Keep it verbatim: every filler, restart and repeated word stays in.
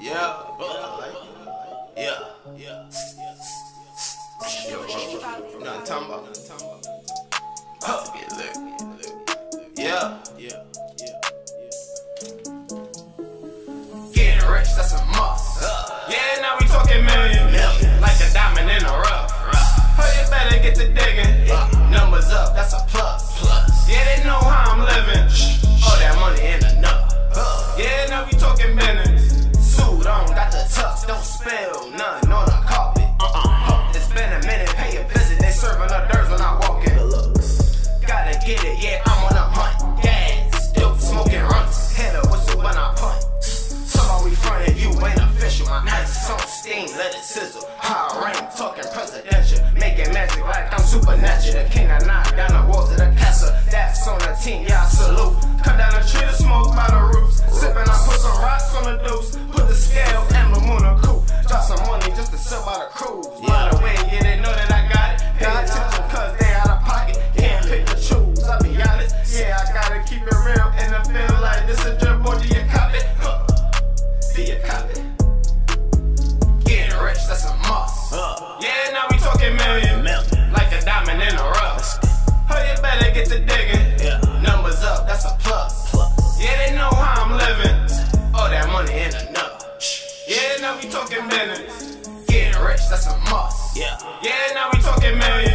Yeah, yeah, yeah. Yo, bro, nothing talking about, nothing talking about. Oh, get lit, yeah, yeah, yeah. Getting rich, that's a must. Yeah, now we talking million, million, like a diamond in the rough. Oh, you better get to digging. Numbers up, that's a plus. Plus. Yeah, they know how I'm living. All that money in the nut. Yeah, now we talking business. Suit on, got the tux, don't spill none on the carpet. Uh-uh. It's been a minute, pay a visit. They serving hors d'oeuvres when I walk in. Gotta get it, yeah, I'm on a hunt. Gas, dope, smoking runts. Hit a whistle when I punt. Somebody we frontin', you ain't official. My nice on steam, let it sizzle. High rain, talking presidential. Making magic like I'm supernatural. The king I knock down the walls of the castle. That's on the team, yeah, I salute. Cut down a tree to smoke by the roofs. Sippin', I put some rocks on the deuce. Put the scale emblem on the coupe. Drop some money just to sell by the cruise. By the way, yeah, they know that I got it. Pay attention cause they out of pocket. Can't pick the choose, I'll be honest. Yeah, I gotta keep it real in the field like this a drip or do you cop it? Huh. Do you cop it? Getting rich, that's a must. Yeah, now we talking million. Like a diamond in the rough. Oh, you better get to digging. Numbers up, that's a plus. Yeah, they know how I'm living. All that money in the nut. Yeah, now we talking business. Getting rich, that's a must. Yeah, yeah, now we talking million.